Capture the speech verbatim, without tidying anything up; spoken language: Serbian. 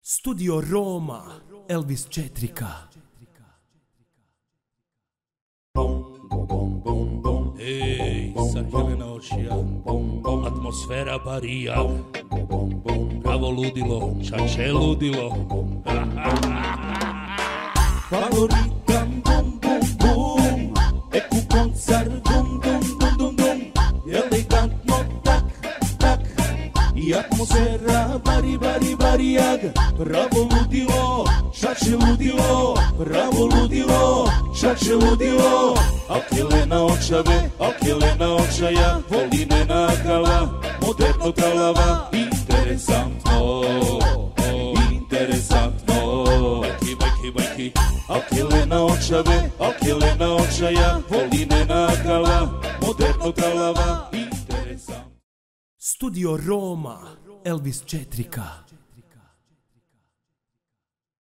Studio Roma, Elvis Četrika. Ej, sakrivena očija, atmosfera Barija, pravo ludilo, čače ludilo. Favoritam bum bum bum, eku koncert dum dum dum dum dum, elegantno tak tak, i atmosfera bari bari barijag, pravo ludilo, čače ludilo, pravo ludilo, čače ludilo. Alkelena očave, alkelena očaja, volinena kala, moderno kalava, interesantno, interesantno. Bajki, bajki, bajki. Alkelena očave, alkelena očaja, volinena kala, moderno kalava, interesantno. Studio Roma, Elvis Četrika.